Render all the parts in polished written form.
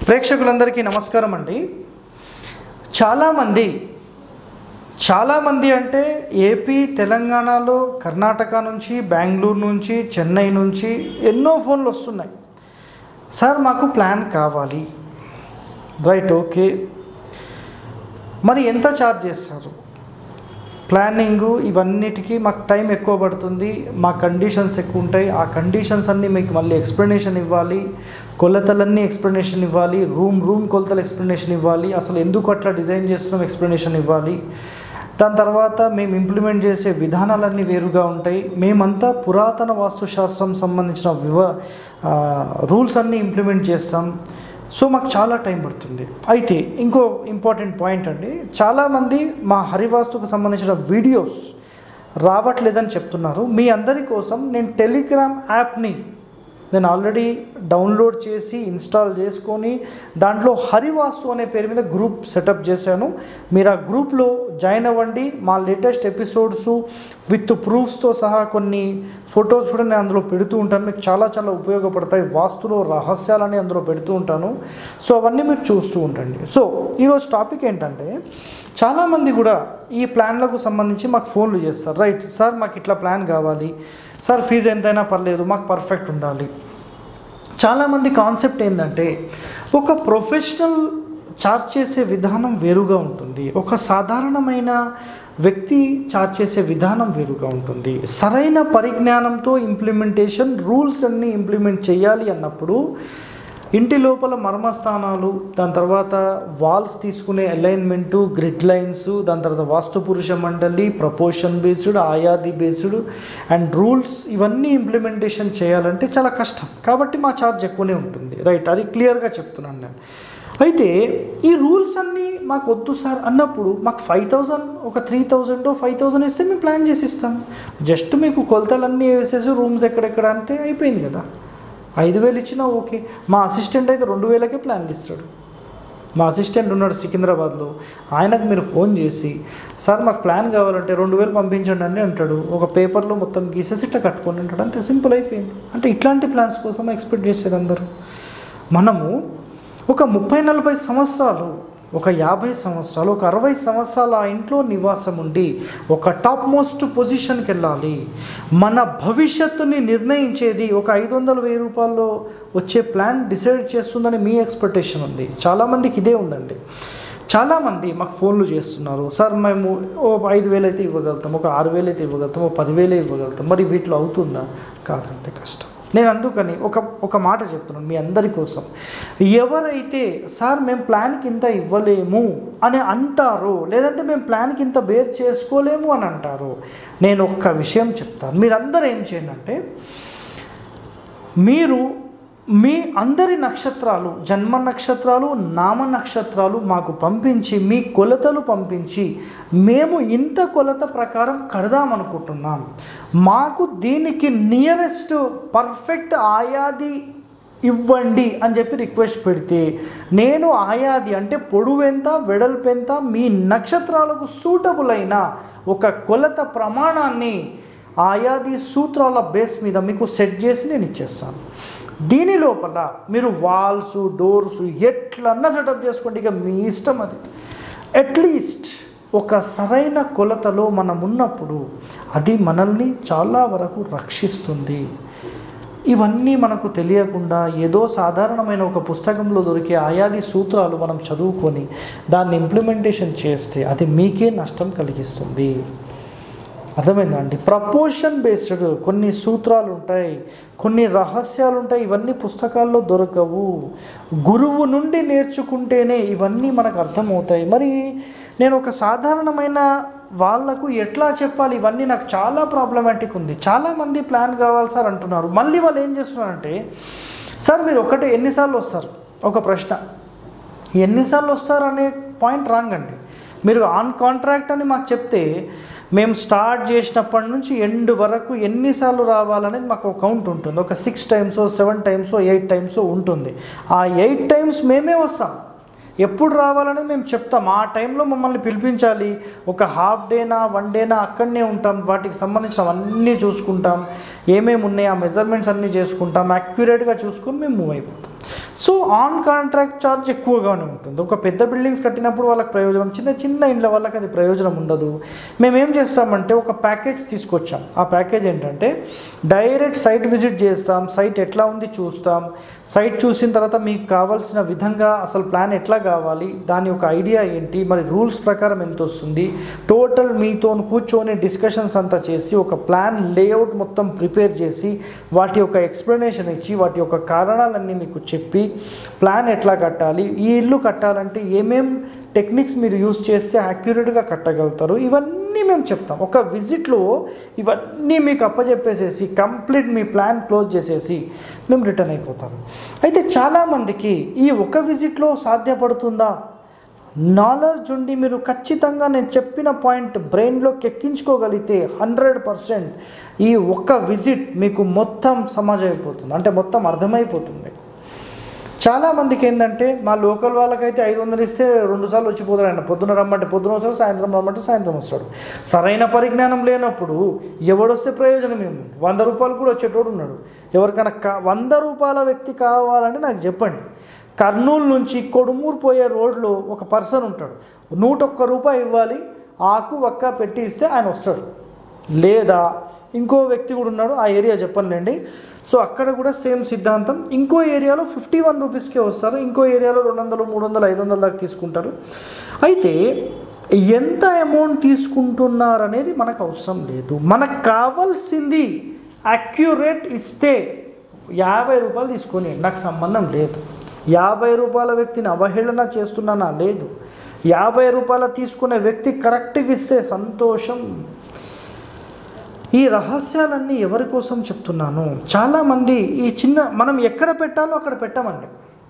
ప్రేక్షకులందరికీ నమస్కారం అండి. చాలామంది అంటే ఏపీ, తెలంగాణలో, కర్ణాటక నుంచి, బెంగళూరు నుంచి, చెన్నై నుంచి ఎన్నో ఫోన్లు వస్తున్నాయి. సార్ మాకు ప్లాన్ కావాలి. Right, okay. మరి ఎంత ఛార్జ్ చేస్తారు? ప్లానింగు ఇవన్నిటికీ మాకు టైం ఎక్కువ పడుతుంది, మా కండిషన్స్ ఎక్కువ ఉంటాయి. ఆ కండిషన్స్ అన్నీ మీకు మళ్ళీ ఎక్స్ప్లెనేషన్ ఇవ్వాలి, కొలతలన్నీ ఎక్స్ప్లెనేషన్ ఇవ్వాలి, రూమ్ కొలతలు ఎక్స్ప్లెనేషన్ ఇవ్వాలి, అసలు ఎందుకు అట్లా డిజైన్ చేస్తున్నాం ఎక్స్ప్లెనేషన్ ఇవ్వాలి. దాని తర్వాత మేము ఇంప్లిమెంట్ చేసే విధానాలన్నీ వేరుగా ఉంటాయి. మేమంతా పురాతన వాస్తుశాస్త్రం సంబంధించిన రూల్స్ అన్నీ ఇంప్లిమెంట్ చేస్తాం. సో మాకు చాలా టైం పడుతుంది. అయితే ఇంకో ఇంపార్టెంట్ పాయింట్ అండి, చాలామంది మా హరివాస్తుకు సంబంధించిన వీడియోస్ రావట్లేదని చెప్తున్నారు. మీ అందరి కోసం నేను టెలిగ్రామ్ యాప్ని ఆల్రెడీ డౌన్లోడ్ చేసి ఇన్స్టాల్ చేసుకొని దాంట్లో హరివాస్తు అనే పేరు మీద గ్రూప్ సెటప్ చేశాను. మీరు ఆ గ్రూప్లో జాయిన్ అవ్వండి. మా లేటెస్ట్ ఎపిసోడ్స్ విత్ ప్రూఫ్స్తో సహా కొన్ని ఫొటోస్ కూడా నేను అందులో పెడుతూ ఉంటాను. మీకు చాలా ఉపయోగపడతాయి. వాస్తులో రహస్యాలని అందులో పెడుతూ ఉంటాను. సో అవన్నీ మీరు చూస్తూ ఉండండి. సో ఈరోజు టాపిక్ ఏంటంటే, చాలామంది కూడా ఈ ప్లాన్లకు సంబంధించి మాకు ఫోన్లు చేస్తారు. రైట్ సార్, మాకు ఇట్లా ప్లాన్ కావాలి సార్, ఫీజు ఎంతైనా పర్లేదు, మాకు పర్ఫెక్ట్ ఉండాలి. చాలామంది కాన్సెప్ట్ ఏంటంటే, ఒక ప్రొఫెషనల్ చార్జ్ చేసే విధానం వేరుగా ఉంటుంది, ఒక సాధారణమైన వ్యక్తి చార్జ్ చేసే విధానం వేరుగా ఉంటుంది. సరైన పరిజ్ఞానంతో ఇంప్లిమెంటేషన్ రూల్స్ అన్నీ ఇంప్లిమెంట్ చేయాలి అన్నప్పుడు ఇంటి లోపల మర్మస్థానాలు, దాని తర్వాత వాల్స్ తీసుకునే అలైన్మెంటు, గ్రిడ్ లైన్స్, దాని తర్వాత వాస్తు పురుష మండలి, ప్రపోర్షన్ బేస్డ్, ఆయాది బేస్డ్ అండ్ రూల్స్ ఇవన్నీ ఇంప్లిమెంటేషన్ చేయాలంటే చాలా కష్టం. కాబట్టి మా ఛార్జ్ ఎక్కువనే ఉంటుంది. రైట్, అది క్లియర్గా చెప్తున్నాను నేను. అయితే ఈ రూల్స్ అన్నీ మాకు వద్దు సార్ అన్నప్పుడు మాకు 5,000 ఒక 3,000 5,000 ఇస్తే మేము ప్లాన్ చేసి ఇస్తాం. జస్ట్ మీకు కొలతలన్నీ వేసేసి రూమ్స్ ఎక్కడెక్కడ అంటే అయిపోయింది కదా. 5,000 ఇచ్చినా ఓకే. మా అసిస్టెంట్ అయితే 2,000కే ప్లాన్లు ఇస్తాడు. మా అసిస్టెంట్ ఉన్నాడు సికింద్రాబాద్లో, ఆయనకు మీరు ఫోన్ చేసి సార్ మాకు ప్లాన్ కావాలంటే 2,000 పంపించండి అని అంటాడు. ఒక పేపర్లో మొత్తం గీసేసి ఇట్లా కట్టుకొని అంటాడు. అంతే సింపుల్ అయిపోయింది. అంటే ఇట్లాంటి ప్లాన్స్ కోసం ఎక్స్పెక్ట్ చేసేది అందరూ. మనము ఒక 30-40 సంవత్సరాలు, ఒక 50 సంవత్సరాలు, ఒక 60 సంవత్సరాలు ఆ ఇంట్లో నివాసం ఉండి ఒక టాప్ మోస్ట్ పొజిషన్కి వెళ్ళాలి. మన భవిష్యత్తుని నిర్ణయించేది ఒక 500,000 రూపాయల్లో వచ్చే ప్లాన్ డిసైడ్ చేస్తుందని మీ ఎక్స్పెక్టేషన్ ఉంది. చాలామందికి ఇదే ఉందండి. చాలామంది మాకు ఫోన్లు చేస్తున్నారు, సార్ మేము 5,000 అయితే ఇవ్వగలుగుతాం, ఒక 6,000 అయితే ఇవ్వగలుగుతాం, ఒక 10,000 ఇవ్వగలుగుతాం. మరి వీటిలో అవుతుందా? కాదంటే కష్టం. నేను అందుకని ఒక మాట చెప్తున్నాను మీ అందరి కోసం. ఎవరైతే సార్ మేము ప్లాన్కి ఇంత ఇవ్వలేము అని అంటారో, లేదంటే మేము ప్లాన్కి ఇంత బేర్ చేసుకోలేము అని అంటారో, నేను ఒక్క విషయం చెప్తాను. మీరందరూ ఏం చేయండి అంటే, మీరు మీ అందరి నక్షత్రాలు, జన్మ నక్షత్రాలు, నామ నక్షత్రాలు మాకు పంపించి, మీ కొలతలు పంపించి, మేము ఇంత కొలత ప్రకారం కడదామనుకుంటున్నాం, మాకు దీనికి నియరెస్ట్ పర్ఫెక్ట్ ఆయాది ఇవ్వండి అని చెప్పి రిక్వెస్ట్ పెడితే, నేను ఆయాది అంటే పొడవెంత, వెడల్పెంత, మీ నక్షత్రాలకు సూటబుల్ అయిన ఒక కొలత ప్రమాణాన్ని ఆయాది సూత్రాల బేస్ మీద మీకు సెట్ చేసి నేను ఇచ్చేస్తాను. దీని లోపల మీరు వాల్స్, డోర్స్ ఎట్లన్నా సెటప్ చేసుకోండి, ఇక మీ ఇష్టం. అది అట్లీస్ట్ ఒక సరైన కొలతలో మనం ఉన్నప్పుడు అది మనల్ని చాలా వరకు రక్షిస్తుంది. ఇవన్నీ మనకు తెలియకుండా ఏదో సాధారణమైన ఒక పుస్తకంలో దొరికే ఆయాది సూత్రాలు మనం చదువుకొని దాన్ని ఇంప్లిమెంటేషన్ చేస్తే అది మీకే నష్టం కలిగిస్తుంది. అర్థమైందా అండి? ప్రపోర్షన్ బేస్డ్ కొన్ని సూత్రాలు ఉంటాయి, కొన్ని రహస్యాలు ఉంటాయి. ఇవన్నీ పుస్తకాల్లో దొరకవు. గురువు నుండి నేర్చుకుంటేనే ఇవన్నీ మనకు అర్థమవుతాయి. మరి నేను ఒక సాధారణమైన వాళ్ళకు ఎట్లా చెప్పాలి? ఇవన్నీ నాకు చాలా ప్రాబ్లమాటిక్ ఉంది. చాలామంది ప్లాన్ కావాలి సార్ అంటున్నారు. మళ్ళీ వాళ్ళు ఏం చేస్తున్నారంటే, సార్ మీరు ఒకటే ఎన్నిసార్లు వస్తారు? ఒక ప్రశ్న, ఎన్నిసార్లు వస్తారు అనే పాయింట్ రాంగ్ అండి. మీరు ఆన్ కాంట్రాక్ట్ అని మాకు చెప్తే, మేము స్టార్ట్ చేసినప్పటి నుంచి ఎండ్ వరకు ఎన్నిసార్లు రావాలనేది మాకు ఒక కౌంట్ ఉంటుంది. ఒక 6 times 7 times 8 times ఉంటుంది. ఆ 8 times మేమే వస్తాం. ఎప్పుడు రావాలనేది మేము చెప్తాం. ఆ టైంలో మమ్మల్ని పిలిపించాలి. ఒక హాఫ్ డేనా 1 డేనా అక్కడనే ఉంటాం. వాటికి సంబంధించినవన్నీ చూసుకుంటాం, ఏమేమి ఉన్నాయి ఆ మెజర్మెంట్స్ అన్నీ చేసుకుంటాం, యాక్యురేట్గా చూసుకొని మేము మూవ్ అయిపోతాం. సో ఆన్ కాంట్రాక్ట్ ఛార్జ్ ఎక్కువగానే ఉంటుంది. ఒక పెద్ద బిల్డింగ్స్ కట్టినప్పుడు వాళ్ళకి ప్రయోజనం, చిన్న చిన్న ఇండ్ల వాళ్ళకి అది ప్రయోజనం ఉండదు. మేమేం చేస్తామంటే ఒక ప్యాకేజ్ తీసుకొచ్చాం. ఆ ప్యాకేజ్ ఏంటంటే డైరెక్ట్ సైట్ విజిట్ చేస్తాం, సైట్ ఎట్లా ఉంది చూస్తాం, సైట్ చూసిన తర్వాత మీకు కావాల్సిన విధంగా అసలు ప్లాన్ ఎట్లా కావాలి, దాని యొక్క ఐడియా ఏంటి, మరి రూల్స్ ప్రకారం ఎంత వస్తుంది, టోటల్ మీతో కూర్చొని డిస్కషన్స్ అంతా చేసి ఒక ప్లాన్ లేఅవుట్ మొత్తం ప్రిపేర్ చేసి వాటి యొక్క ఎక్స్ప్లెనేషన్ ఇచ్చి వాటి యొక్క కారణాలన్నీ మీకు చెప్పి ప్లాన్ ఎట్లా కట్టాలి, ఈ ఇల్లు కట్టాలంటే ఏమేం టెక్నిక్స్ మీరు యూజ్ చేస్తే యాక్యురేట్గా కట్టగలుగుతారు, ఇవన్నీ మేము చెప్తాం. ఒక విజిట్లో ఇవన్నీ మీకు అప్పచెప్పేసేసి కంప్లీట్ మీ ప్లాన్ క్లోజ్ చేసేసి మేము రిటర్న్ అయిపోతాము. అయితే చాలామందికి ఈ ఒక విజిట్లో సాధ్యపడుతుందా? నాలెడ్జ్ ఉండి మీరు ఖచ్చితంగా నేను చెప్పిన పాయింట్ బ్రెయిన్లోకి ఎక్కించుకోగలిగితే 100% ఈ ఒక్క విజిట్ మీకు మొత్తం సమాజం అయిపోతుంది, అంటే మొత్తం అర్థమైపోతుంది. చాలామందికి ఏంటంటే మా లోకల్ వాళ్ళకైతే 500 ఇస్తే 2 సార్లు వచ్చిపోతాడు. ఆయన పొద్దున రమ్మంటే పొద్దున వస్తాడు, సాయంత్రం రమ్మంటే సాయంత్రం వస్తాడు. సరైన పరిజ్ఞానం లేనప్పుడు ఎవడొస్తే ప్రయోజనం ఏమి? 100 రూపాయలు కూడా వచ్చేటోడు ఉన్నాడు. ఎవరికైనా 100 రూపాయల వ్యక్తి కావాలంటే నాకు చెప్పండి. కర్నూలు నుంచి కొడుమూరు పోయే రోడ్లో ఒక పర్సన్ ఉంటాడు, 101 రూపాయి ఇవ్వాలి, ఆకు వక్క పెట్టి ఇస్తే ఆయన వస్తాడు. లేదా ఇంకో వ్యక్తి కూడా ఉన్నాడు, ఆ ఏరియా చెప్పండి. సో అక్కడ కూడా సేమ్ సిద్ధాంతం. ఇంకో ఏరియాలో 51 రూపీస్కే వస్తారు, ఇంకో ఏరియాలో 200, 300, 500 దాకా తీసుకుంటారు. అయితే ఎంత అమౌంట్ తీసుకుంటున్నారనేది మనకు అవసరం లేదు. మనకు కావాల్సింది యాక్యురేట్ ఇస్తే 50 రూపాయలు తీసుకొని నాకు సంబంధం లేదు. 50 రూపాయల వ్యక్తిని అవహేళన చేస్తున్నానా? లేదు. 50 రూపాయలు తీసుకునే వ్యక్తి కరెక్ట్గా ఇస్తే సంతోషం. ఈ రహస్యాలన్నీ ఎవరి కోసం చెప్తున్నాను? చాలామంది ఈ చిన్న మనం ఎక్కడ పెట్టాలో అక్కడ పెట్టామండి,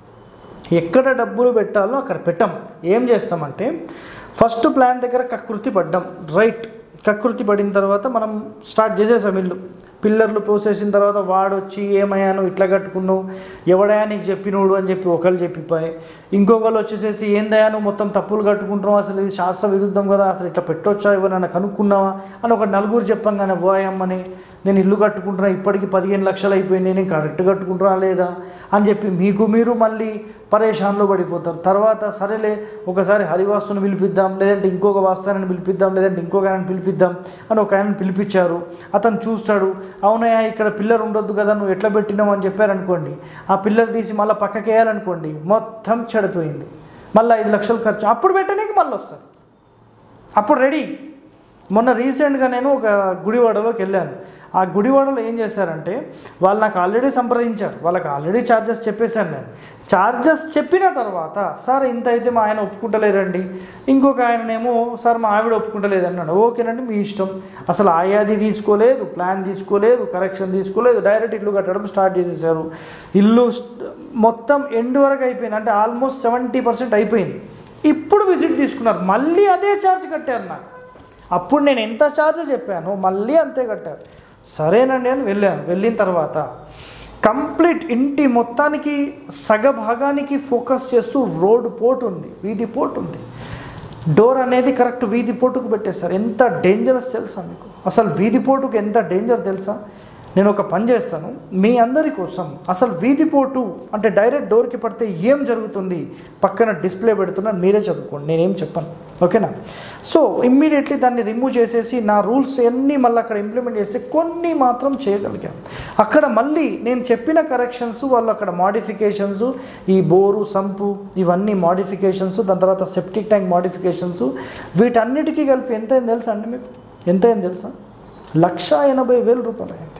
ఎక్కడ డబ్బులు పెట్టాలో అక్కడ పెట్టాం. ఏం చేస్తామంటే ఫస్ట్ ప్లాన్ దగ్గర కకృతి పడ్డాం, రైట్. కకృతి పడిన తర్వాత మనం స్టార్ట్ చేసేసాం ఇల్లు. పిల్లర్లు పోసేసిన తర్వాత వాడొచ్చి ఏమయ్యాను ఇట్లా కట్టుకున్నావు, ఎవడయా నీకు చెప్పినోడు అని చెప్పి ఒకళ్ళు చెప్పిపోయి, ఇంకొకళ్ళు వచ్చేసేసి ఏందయ్యా నువ్వు మొత్తం తప్పులు కట్టుకుంటున్నావు, అసలు ఇది శాస్త్ర విరుద్ధం కదా, అసలు ఇట్లా పెట్టొచ్చా, ఎవరైనా కనుక్కున్నావా అని ఒక నలుగురు చెప్పంగానే పోయమ్మని నేను ఇల్లు కట్టుకుంటున్నా, ఇప్పటికి 15 లక్షలు అయిపోయింది, నేను కరెక్ట్ కట్టుకుంటున్నా లేదా అని చెప్పి మీకు మీరు మళ్ళీ పరేషాన్లో పడిపోతారు. తర్వాత సరేలే ఒకసారి హరివాస్తుని పిలిపిద్దాం, లేదంటే ఇంకొక వాస్తానని పిలిపిద్దాం, లేదంటే ఇంకొక ఆయనను పిలిపిద్దాం అని ఒక ఆయనను పిలిపించారు. అతను చూస్తాడు, అవునయ్యా ఇక్కడ పిల్లర్ ఉండొద్దు కదా, నువ్వు ఎట్లా పెట్టినావు అని చెప్పారనుకోండి. ఆ పిల్లర్ తీసి మళ్ళీ పక్కకి వేయాలనుకోండి, మొత్తం చెడిపోయింది, మళ్ళీ 5 లక్షలు ఖర్చు. అప్పుడు పెట్టడానికి మళ్ళీ వస్తారు, అప్పుడు రెడీ. మొన్న రీసెంట్గా నేను ఒక గుడివాడలోకి వెళ్ళాను. ఆ గుడివాడలో ఏం చేశారంటే వాళ్ళు నాకు ఆల్రెడీ సంప్రదించారు, వాళ్ళకి ఆల్రెడీ ఛార్జెస్ చెప్పేశాను. నేను ఛార్జెస్ చెప్పిన తర్వాత సార్ ఇంత అయితే మా ఆయన ఒప్పుకుంటలేరండి, ఇంకొక ఆయననేమో సార్ మా ఆవిడ ఒప్పుకుంటలేదు అన్నాడు. ఓకేనండి మీ ఇష్టం. అసలు ఆయాది తీసుకోలేదు, ప్లాన్ తీసుకోలేదు, కరెక్షన్ తీసుకోలేదు, డైరెక్ట్ ఇల్లు కట్టడం స్టార్ట్ చేసేసారు. ఇల్లు మొత్తం ఎండ్ వరకు అయిపోయింది, అంటే ఆల్మోస్ట్ 70% అయిపోయింది. ఇప్పుడు విజిట్ తీసుకున్నారు, మళ్ళీ అదే ఛార్జ్ కట్టారు నాకు. అప్పుడు నేను ఎంత ఛార్జ్ చెప్పాను మళ్ళీ అంతే కట్టారు. సరేనండి అని వెళ్ళాను. వెళ్ళిన తర్వాత కంప్లీట్ ఇంటి మొత్తానికి సగభాగానికి ఫోకస్ చేస్తూ రోడ్ పోర్ట్ ఉంది, వీధి పోర్ట్ ఉంది, డోర్ అనేది కరెక్ట్ వీధి పోర్టుకు పెట్టేస్తారు. ఎంత డేంజరస్ తెలుసా మీకు? అసలు వీధి పోర్టుకు ఎంత డేంజర్ తెలుసా? నేను ఒక పని చేస్తాను మీ అందరి కోసం. అసలు వీధి పోర్టు అంటే డైరెక్ట్ డోర్కి పడితే ఏం జరుగుతుంది పక్కన డిస్ప్లే పెడుతున్నాను, మీరే చదువుకోండి, నేనేం చెప్పాను, ఓకేనా? సో ఇమ్మీడియట్లీ దాన్ని రిమూవ్ చేసేసి నా రూల్స్ అన్నీ మళ్ళీ అక్కడ ఇంప్లిమెంట్ చేస్తే కొన్ని మాత్రం చేయగలిగాం. అక్కడ మళ్ళీ నేను చెప్పిన కరెక్షన్స్, వాళ్ళు అక్కడ మాడిఫికేషన్స్, ఈ బోరు సంపు ఇవన్నీ మాడిఫికేషన్స్, దాని తర్వాత సెప్టిక్ ట్యాంక్ మాడిఫికేషన్స్, వీటన్నిటికీ కలిపి ఎంత అయింది తెలుసా అండి మీకు? ఎంత అయింది తెలుసా? 1,80,000 రూపాయలు అయింది.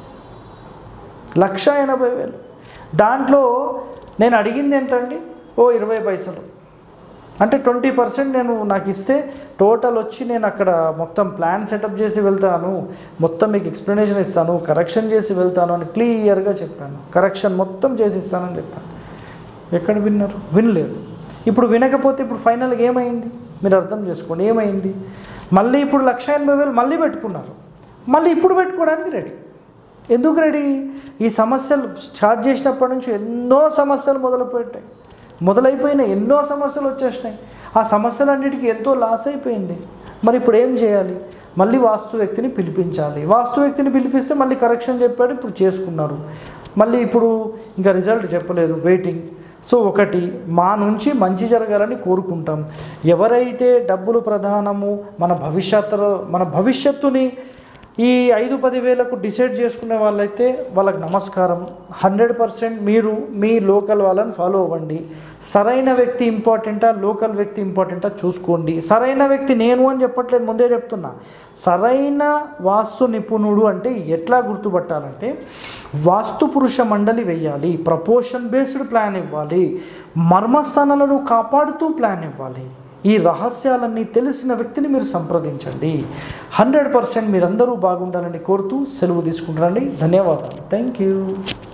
1,80,000. దాంట్లో నేను అడిగింది ఎంత అండి? 20 పైసలు, అంటే 20% నేను నాకు ఇస్తే టోటల్ వచ్చి నేను అక్కడ మొత్తం ప్లాన్ సెటప్ చేసి వెళ్తాను, మొత్తం మీకు ఎక్స్ప్లెనేషన్ ఇస్తాను, కరెక్షన్ చేసి వెళ్తాను అని క్లియర్గా చెప్పాను. కరెక్షన్ మొత్తం చేసి ఇస్తానని చెప్పాను. ఎక్కడ విన్నారు? వినలేదు. ఇప్పుడు వినకపోతే ఇప్పుడు ఫైనల్గా ఏమైంది మీరు అర్థం చేసుకోండి. ఏమైంది? మళ్ళీ ఇప్పుడు 1,80,000 మళ్ళీ పెట్టుకున్నారు. మళ్ళీ ఇప్పుడు పెట్టుకోవడానికి రెడీ. ఎందుకు రెడీ? ఈ సమస్యలు స్టార్ట్ చేసినప్పటి నుంచి ఎన్నో సమస్యలు మొదలైపోయినాయి, ఎన్నో సమస్యలు వచ్చేసినాయి. ఆ సమస్యలన్నిటికీ ఎంతో లాస్ అయిపోయింది. మరి ఇప్పుడు ఏం చేయాలి? మళ్ళీ వాస్తు వ్యక్తిని పిలిపించాలి. వాస్తు వ్యక్తిని పిలిపిస్తే మళ్ళీ కరెక్షన్ చెప్పాడు, ఇప్పుడు చేసుకున్నారు. మళ్ళీ ఇప్పుడు ఇంకా రిజల్ట్ చెప్పలేదు, వెయిటింగ్. సో ఒకటి, మా నుంచి మంచి జరగాలని కోరుకుంటాం. ఎవరైతే డబ్బులు ప్రధానము, మన భవిష్యత్తుని ఈ 5-10 వేలకు డిసైడ్ చేసుకునే వాళ్ళైతే వాళ్ళకి నమస్కారం. 100% మీరు మీ లోకల్ వాళ్ళని ఫాలో అవ్వండి. సరైన వ్యక్తి ఇంపార్టెంటా, లోకల్ వ్యక్తి ఇంపార్టెంటా చూసుకోండి. సరైన వ్యక్తి నేను అని చెప్పట్లేదు, ముందే చెప్తున్నా. సరైన వాస్తు నిపుణుడు అంటే ఎట్లా గుర్తుపట్టాలంటే, వాస్తు పురుష మండలి వెయ్యాలి, ప్రపోర్షన్ బేస్డ్ ప్లాన్ ఇవ్వాలి, మర్మస్థానాలను కాపాడుతూ ప్లాన్ ఇవ్వాలి. ఈ రహస్యాలన్నీ తెలిసిన వ్యక్తిని మీరు సంప్రదించండి. 100% మీరందరూ బాగుండాలని కోరుతూ సెలవు తీసుకుంటారండి. ధన్యవాదాలు. Thank you.